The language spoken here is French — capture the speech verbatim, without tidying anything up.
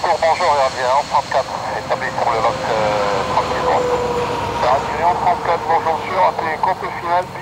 Tour, bonjour, Air trente-quatre, établi sur le loc euh, trente-six droite. Air trente-quatre, bonjour monsieur, appelez compte final.